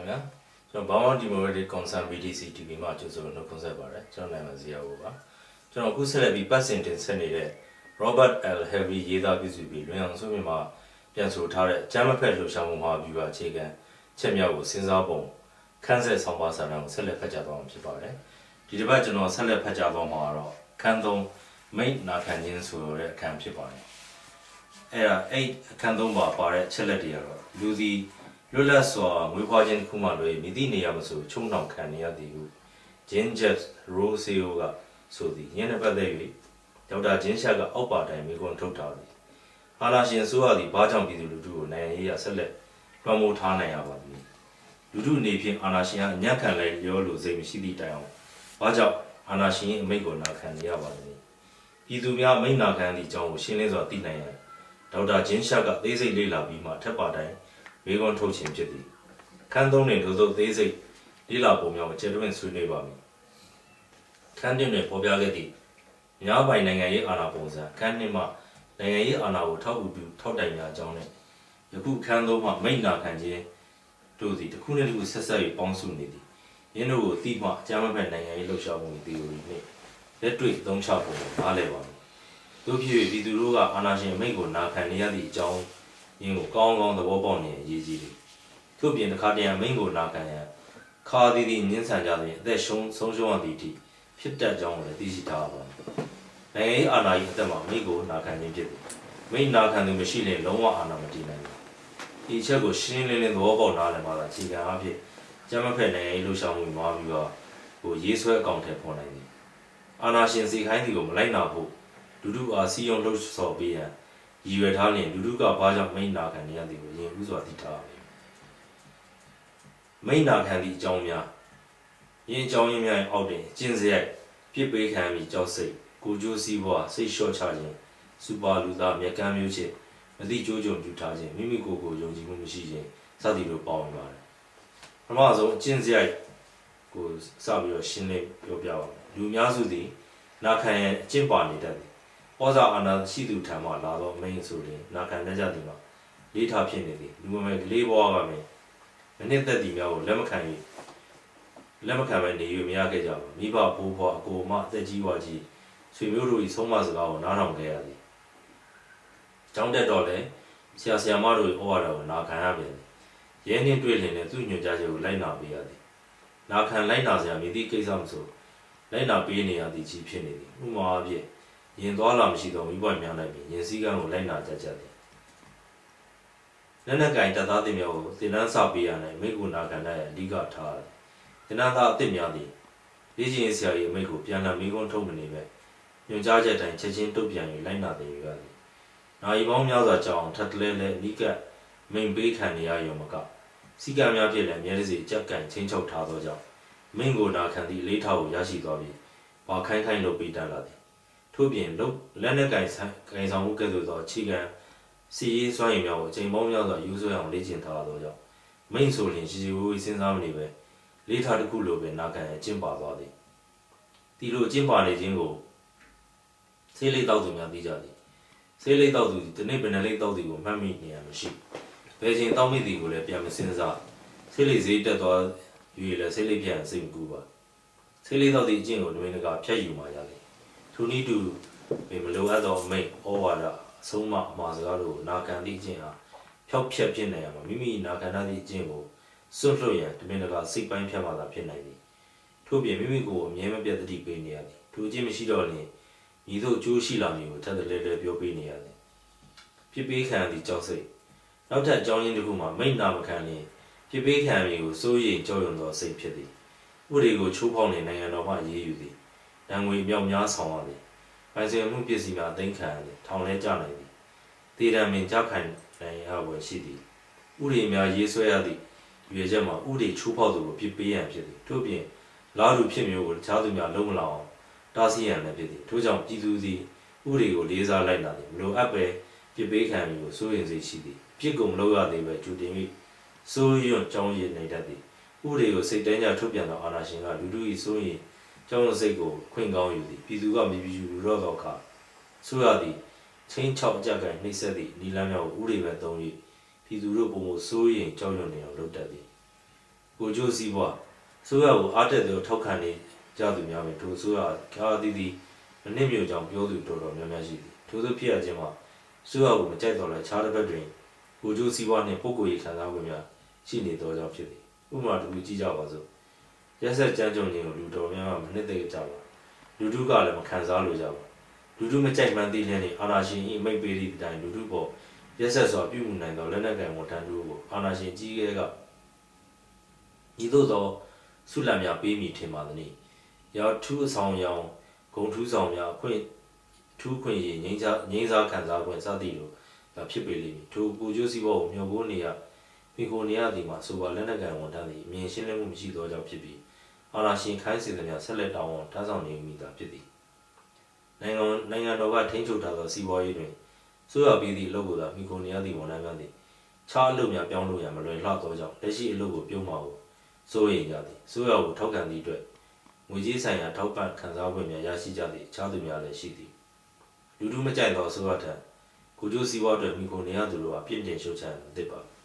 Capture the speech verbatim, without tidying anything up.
ဗျာကျွန်တော်ဘောင်းဒီမိုကရက်တစ်ကွန်ဆန် B D C T V မှာကျဆိုလို့ဖွင့်ဆက်ပါတယ်ကျွန်တော်နိုင်မှာဇီယာကိုပါကျွန်တော်အခုဆက်လက်ပြီးပတ်စင်တင်ဆက်နေတဲ့ Robert L. Harvey ရေးသားပြုစုပြီးလွင်အောင်ဆိုမြင်မှာပြန်ဆိုထားတဲ့အကျမ်းမဖက်လှူရှာမှုမှာပြပါအခြေခံချက်မြောက်ကိုစဉ်းစားပုံခန်းဆက်ဆောင်ပါစာတမ်းကိုဆက်လက်ဖတ်ကြားသွားမှာဖြစ်ပါတယ်ဒီတစ်ပတ်ကျွန်တော်ဆက်လက်ဖတ်ကြားသွားမှာတော့ခန်းသုံးမိတ်နာခံခြင်းဆိုတဲ့အခန်းဖြစ်ပါတယ်အဲ့ဒါအဲ့အခန်းသုံးပါပါတဲ့ချက်လက်တွေကတော့လူစီလွတ်လပ်စွာမွေးဖွားခြင်းတစ်ခုမှလွယ်မြည်သည့်နေရာမှာဆိုချုံနှောင်ခံနေရသည်ဟု Jane Jeffs Roseo ကဆိုသည်ညနေပတ်သက်၍ဒေါက်တာဂျင်းရှာကအောက်ပါတိုင်းမိကွန်းထုတ်ထားသည်အာနာရှင်ဆိုရသည်ဘာကြောင့်ပြည်သူလူထုကိုနိုင်ရေးရဆက်လက်လွှမ်းမိုးထားနိုင်ရပါသလဲလူထုအနေဖြင့်အာနာရှင်ကအညံ့ခံလိုက်ရောလို့စိတ်မရှိသည့်တိုင်အောင်ဘာကြောင့်အာနာရှင်ရဲ့အမိန့်ကိုနာခံနေရပါသလဲပြည်သူများမိန့်နာခံသည့်အကြောင်းကိုရှင်းလင်းစွာသိနိုင်ရန်ဒေါက်တာဂျင်းရှာကသေးစိတ်လေ့လာပြီးမှထပ်ပါတိုင်းမိကွန်းထုတ်ခြင်းဖြစ်သည်ခန်းသုံးတွင်ထိုသို့သေးစိတ်လေ့လာပုံများကိုကျေတွင်ဆွေးနွေးပါမည်ခန်းတွင်ပေါ်ပြခဲ့သည့်ညာပိုင်နိုင်ငံရေးအာဏာပုံစံခန်းနှစ်မှနိုင်ငံရေးအာဏာကိုထောက်အူပြုထောက်တိုင်များအကြောင်းနဲ့ယခုခန်းသုံးမှမိန့်နာခံခြင်းတို့သည်တစ်ခုနဲ့တစ်ခုဆက်ဆက်၍ပေါင်းစုနေသည်ယင်းတို့ကိုသိမှအကြမ်းမဖက်နိုင်ငံရေးလှုပ်ရှားမှုသီအိုရီနှင့်လက်တွေ့သုံးချပုံကိုနားလည်ပါမည်တို့ဖြစ်၍ပြည်သူတို့ကအာဏာရှင်အမိန့်ကိုနာခံနေရသည့်အကြောင်းရင်းကိုကောင်းကောင်းသဘောပေါက်နေအရေးကြီးသည်ထို့ပြင်တစ်ခါတည်းအမိန့်ကိုနာခံရန်ခါသည်သည်ညှင်းဆန်ကြသည်အသက်ရှုံးဆုံးရှုံးရသည့်အထိဖြစ်တတ်ကြောင်းကိုလည်းသိရှိထားပါမယ်နိုင်ငံရေးအာဏာ၏အသက်မှာမိန့်ကိုနာခံခြင်းဖြစ်သည်မိန့်နာခံသူမရှိရင်လုံးဝအာဏာမတည်နိုင်ဘူးဒီအချက်ကိုရှင်းလင်းလင်းသဘောပေါက်နားလည်မှသာအခြေခံအဖြစ်ကျမ်းမဖက်နိုင်ငံရေးလှုပ်ရှားမှုမှာပြီးတော့ဟိုရေးဆွဲအကောင့်ထဲပေါ်နိုင်သည်အာဏာရှင်စီခိုင်းသည်ကိုမလိုက်နာဖို့လူထုအားစီယုံလှုပ်ဆော်ပေးရန်ရည်ရွယ်ထားရင်လူထုကဘာကြောင့်မိန့်နာခံနေရသည်ကိုယင်ဥစွာသိထားပါမိန့်နာခံသည့်အကြောင်းများယင်းအကြောင်းရင်းများအောက်တွင်ကျင့်စရိုက်ပြစ်ပေးခံမိကြောက်စိတ်ကိုကျိုးစည်းဘွားစိတ်လျှော့ချခြင်းစူပါလူသားမြက်ကမ်းမျိုးချစ်မသိကြိုးကြုံပြုထားခြင်းမိမိကိုယ်ကိုယုံကြည်မှုမရှိခြင်းစသည်လိုပေါဝင်ပါတယ်ပထမဆုံးကျင့်စရိုက်ကိုစပြီးတော့ရှင်းလင်းပြောပြပါမယ်လူများစုသည်နာခံရန်အကျင့်ပါနေတတ်သည်ဩဇာအာဏာရှိသူထံမှလာသောမိန့်ဆိုရင်နာခံတတ်ကြသည်မှာလေးထားဖြစ်နေသည်လူမမယ်ကလေးဘွားကမင်းမနစ်သက်သည်များကိုလက်မခံ၍လက်မခံပဲနေ၍မရခဲ့ကြပါမိဘဘိုးဘွားအကိုမအသက်ကြီးဝါကြီးဆွေမျိုးတို့၏ဆုံးမစကားကိုနားထောင်ခဲ့ရသည်ကျောင်းတက်တော့လည်းဆရာဆရာမတို့၏ဩဝါဒကိုနာခံရပြန်သည်ရဲနှင်းတွေ့လင်နဲ့သူ့ညွှန်ကြားချက်ကိုလိုက်နာပေးရသည်နာခံလိုက်နာစရာမည်သည့်ကိစ္စမဆိုလိုက်နာပေးနေရသည်ကြီးဖြစ်နေသည်ဥပမာအဖြစ်ရင်သွားလာမရှိသောမိဘများ၌ပြင်ရင်စည်းကမ်းကိုလိုက်နာကြကြသည်လက်နက်ကင်တပ်သားတွေများကိုသင်တန်းစပေးရနိုင်မိကူနာခံတဲ့အဓိကထားတယ်သင်တန်းသားအသစ်များသည်လေ့ကျင့်ဆရာ၏အမိန့်ကိုပြန်လှန်မိကုန်းထုတ်မနေပဲညွှန်ကြားချက်တိုင်းချက်ချင်းတုတ်ပြန်၍လိုက်နာသိရသည်နာယီပေါင်းများစွာကြောင်းထပ်တလဲလဲအနိကမိန်ပေးခံနေရရုံမကစီကံများဖြစ်လည်းအမြဲတစေကြက်ကင်ချင်းချုပ်ထားသောကြောင့်မိန်ကိုနာခံသည့်လေးထောက်ကိုရရှိသွားပြီးဘာခိုင်းခိုင်းလုပ်ပေးတတ်လာသည်ထို့ပြင်လက်နက်ကင်ဆိုင်ကင်ဆောင်မှုကဲ့သို့သောအခြေခံစီရေးစွမ်းရည်များကိုအချိန်ပေါင်းများစွာယူဆွဲအောင်လေ့ကျင့်ထားသောကြောင့်မိန်ဆိုရင်ရှိရှိဝေးဝေးစဉ်းစားမနေပဲလေးထားတစ်ခုလိုပဲနာခံအကျင့်ပါသွားသည်ဒီလိုအကျင့်ပါနေခြင်းကိုဆေးလိပ်တောက်သူများသိကြသည်ဆေးလိပ်တောက်သူဒီနေ့ဘယ်နှလိပ်တောက်သူကိုမှတ်မိနေရမရှိဘယ်ချိန်တောက်မိသည်ကိုလည်းပြန်မစင်စားဆေးလိပ်ဈေးတက်သွား၍လည်းဆေးလိပ်ပြန်စိတ်မကူပါဆေးလိပ်တောက်သည့်အကျင့်ကိုတွင်ကဖြတ်ယူမှရသည်ထိုနည်းတူမလိုအပ်သောမိတ်ဩဝါဒအဆုံးအမအမှားစကားတို့နာခံသည့်အကျင့်ဟာဖျောက်ဖျက်ဖြစ်နေရမှာမိမိနာခံသည့်အကျင့်ကိုစွန့်လွှတ်ရန်တမင်တကာစိတ်ပိုင်းဖြတ်မှသာဖြစ်နိုင်သည်ထို့ပြင်မိမိကိုယ်အမြဲမပြတ်သတိပေးနေရသည်ထိုအကျင့်မရှိတော့ရင်ဤသို့အကျိုးရှိလာမည်ကိုထပ်တလဲလဲပြောပေးနေရသည်ဖြစ်ပေးခံသည့်ကြောက်စိတ်နောက်ထပ်အကြောင်းရင်းတစ်ခုမှာမိတ်နာမခံရင်ဖြစ်ပေးခံမည်ကိုစိုးရိမ်ကြောက်ရွံ့သောစိတ်ဖြစ်သည်ဥပဒေကိုချိုးဖောက်နေနိုင်ငံတော်မှရေးယူသည်တန်ငွေမြောက်များဆောင်ရသည်ပိုင်ဆိုင်မှုပစ္စည်းများသိမ်းခံရသည်ထောင်လဲကျနိုင်သည်ဒေရမင်ကြခိုင်နိုင်ရဝယ်ရှိသည်ဥပဒေများရေးဆွဲရသည့်ရွေချက်မှာဥပဒေချိုးဖောက်သူကိုပြစ်ပေးရန်ဖြစ်သည်ထို့ပြင်လာသူဖြစ်မျိုးကိုတခြားသူများလုံးမလောင်တားဆီးရန်လည်းဖြစ်သည်ထို့ကြောင့်ပြည်သူသည်ဥပဒေကိုလေးစားလိုက်နာသည်မလိုအပ်ပဲပြစ်ပေးခံမျိုးကိုစိုးရင်စိတ်ရှိသည်ပြစ်ကုန်မလုပ်ရသေးပဲကျူတင်ပြီးစိုးရွံ့ကြောင်းရည်နေတတ်သည်ဥပဒေကိုစိတ်တိုင်းကြထုတ်ပြန်သောအာဏာရှင်ကလူထု၏စိုးရင်ကျောင်းစိတ်ကိုခွင့်ကောင်းယူသည်ပြည်သူကမြည်ပြူလူတော့သောအခါဆိုရသည်ချင်းချောက်အကြက်ကနှိမ့်ဆက်သည့်နီလန်းများကိုဥပဒေပဲသုံး၍ပြည်သူတို့ပုံမစိုးရင်ကြောက်ရွံ့နေအောင်လုပ်တတ်သည်ကိုကျိုးစီးပွားဆိုရကိုအားတက်တဲ့ထောက်ခံနေကြသူများပဲထိုဆိုရခါအသီးသီးအနည်းမျိုးကြောင့်ပြောသူတော်တော်များများရှိသည်ထို့သောဖြစ်ရခြင်းမှာဆိုရကိုမကြိုက်တော့လဲခြားတစ်ဘက်တွင်ကိုကျိုးစီးပွားနှင့်ပုဂ္ဂိုလ်ရေးခံစား권များရှိနေသောကြောင့်ဖြစ်သည်ဥပမာတစ်ခုကြည့်ကြပါစို့ရက်ဆက်ကြမ်းကြုတ်ခြင်းကိုလူတော်များများမနှစ်သိကြပါလူထုကလည်းမခံစားလို့ကြပါလူထုမကြိုက်မှန်းသိလျက်နှင့်အာဏာရှင်၏မိတ်ပေးသည့်တိုင်လူထုပေါ်ရက်ဆက်စွာပြုမှုနိုင်သောလက်နက်ကိုင်ဝန်ထမ်းတို့ကိုအာဏာရှင်ကြီးကဲကဤသို့သောဆုလတ်များပေးမိထင်ပါသည်။ရာထူးအဆောင်ရောင်ဂုံထူးဆောင်များခွင့်ထူးခွင့်ရငိမ့်စားငိမ့်စားခံစား권စသည်တို့ဖြစ်ပေလိမ့်မည်။ထိုကိုကျိုးစီးပွားကိုမျှော်ပိုးနေရမိခိုနေရသည်မှာဆိုပါလက်နက်ကိုင်ဝန်ထမ်းသည်အမြင်ရှင်းလင်းမှုမရှိသောကြောင့်ဖြစ်ပြီးအာဏာရှင်ခိုင်းစေသည်များဆက်လက်တောင်းဝန်ထမ်းဆောင်နေမိတာဖြစ်သည်။နိုင်ငံနိုင်ငံတော်ကထိန်းချုပ်ထားသောစီးပွားရေးတွင်ဆိုရပြီးသည့်အလုပ်ကိုသာမိခိုနေရသည့်ဝန်ထမ်းများသည်ခြားအလုပ်များပြောင်းလို့ရမလွယ်လှသောကြောင့်လက်ရှိအလုပ်ကိုပြုံးမှာကိုစိုးရိမ်ကြသည်ဆိုရကိုထောက်ခံသည့်အတွက်ငွေကြေးဆိုင်ရာထောက်ပံ့ခံစား권များရရှိကြသည့်အခြားသူများလည်းရှိသည်လူထုမကြိုက်သောဆိုရထံကိုကျိုးစီးပွားအတွက်မိခိုနေရသူတို့အပြည့်တင်ရှုတ်ချန်သစ်ပါ